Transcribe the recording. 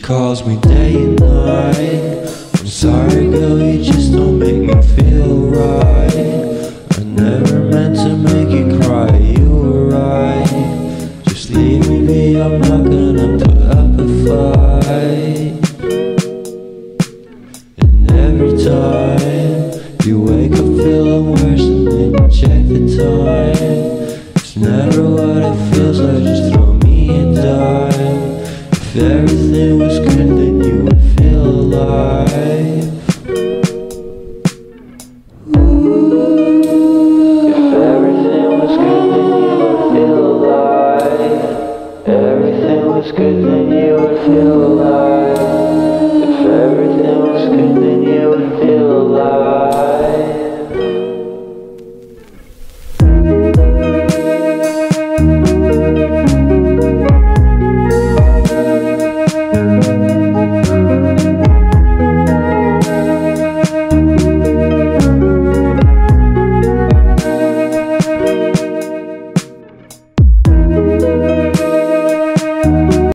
calls me day and night. I'm sorry girl, you just don't make me feel right. I never meant to make you cry, you were right. Just leave me be, I'm not gonna put up a fight. And every time you wake up feeling worse and then you check the time, it's never what it feels like, just throw me a dime. If everything was good then you would feel alive. If everything was good then you would feel alive. Everything was good then